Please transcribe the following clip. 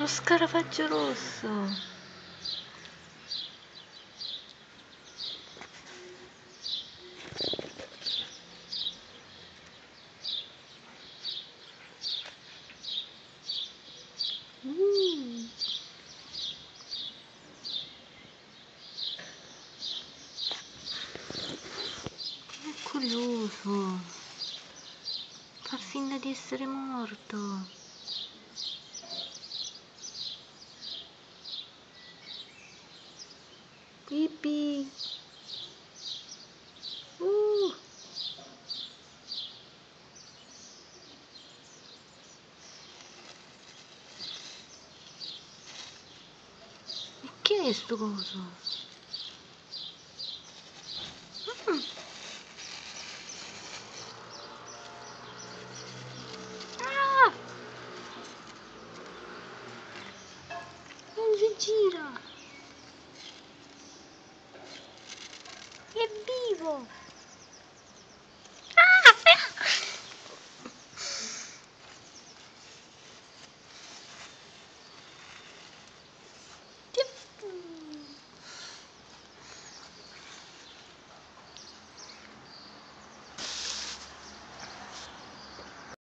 Lo scarafaggio rosso. È curioso. Fa finta di essere morto. Pipì. E che è sto coso? Ah! Non si gira! È vivo!